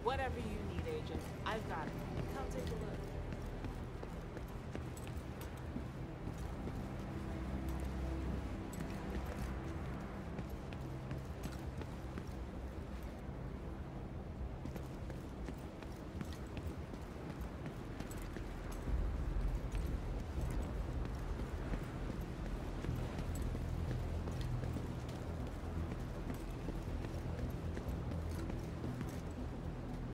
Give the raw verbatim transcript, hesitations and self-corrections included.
Whatever you need, Agent. I've got it. Come take a look.